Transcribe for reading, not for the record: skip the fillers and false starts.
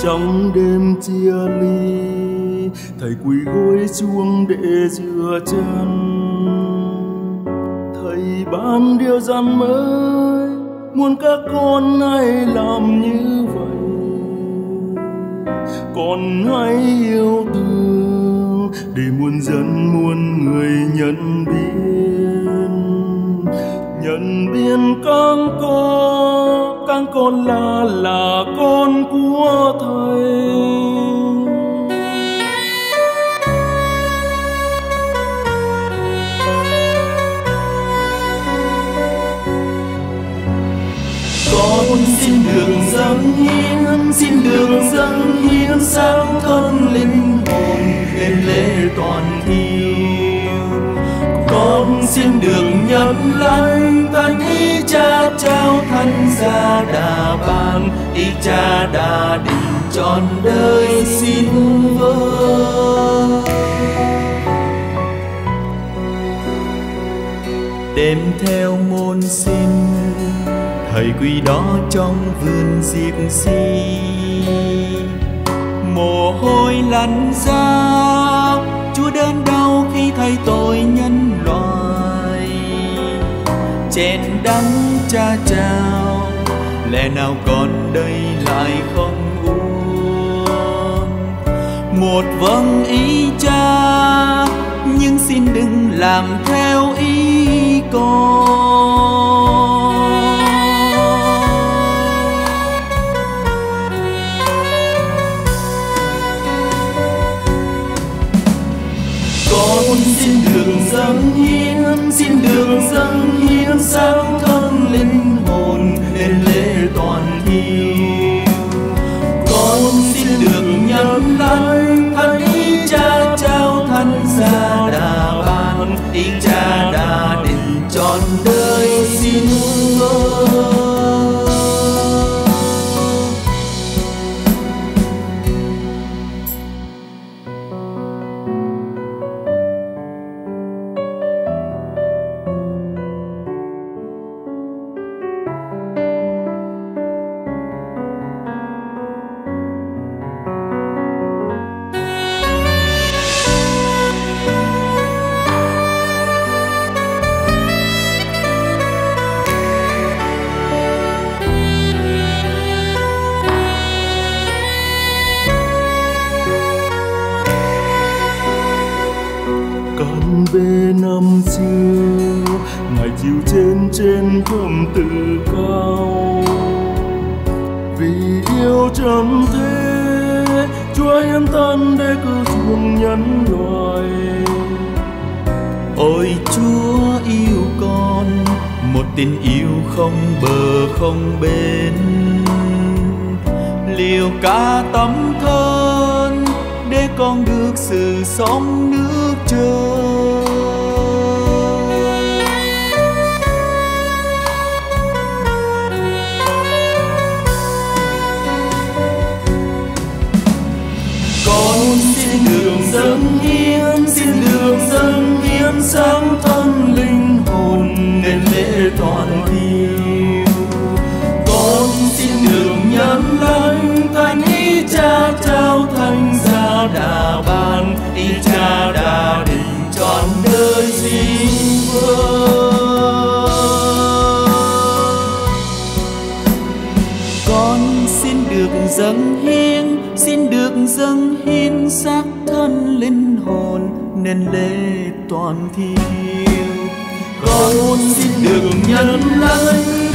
trong đêm chia ly, thầy quỳ gối chuông để rửa chân. Thầy ban điều gian mới, muốn các con hãy làm như vậy. Con hãy yêu thương để muôn dân muôn người nhận biết các con là con của thầy. Con xin được dâng hiến sáng thân linh hồn đêm lễ toàn thiêu. Con xin được nhận lãnh thánh ý Cha trao thánh giá đã ban, ý Cha đã định trọn đời xin vâng. Đem theo môn xin thầy quỳ đó trong vườn diệp si, mồ hôi lăn ra Chúa đớn đau khi thay tội nhân loại. Chén đắng Cha trao, lẽ nào còn đây lại không uống. Một vâng ý Cha, nhưng xin đừng làm theo ý con. Con xin được dâng hiến sáng thân linh hồn nên lễ toàn thiêu. Con xin được nhận lãnh thánh ý Cha trao thánh giá đã ban, ý Cha đã định trọn đời xin vâng. Con về năm xưa, Ngài chịu trên khổng tử cao. Vì yêu trần thế, Chúa hiến thân để cứu chuộc nhân loại. Ôi Chúa yêu con, một tình yêu không bờ không bến. Liều cả tấm thân để con được sự sống nước trời. Con xin được dâng hiến sáng thân linh hồn nên lễ toàn thiêu. Con xin được nhận lãnh thánh ý Cha trao thánh giá đã ban, ý Cha đã định trọn đời xin vâng. Con xin được dâng hiến xác thân linh hồn nên lễ toàn thiêu. Con xin được nhận lãnh